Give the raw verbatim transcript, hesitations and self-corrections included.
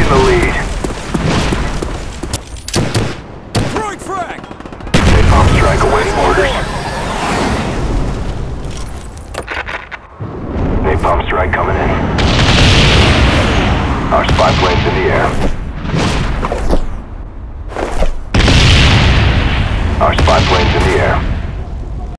the lead. Throwing frag! Napalm strike awaiting orders. Napalm strike coming in. Our spy plane's in the air.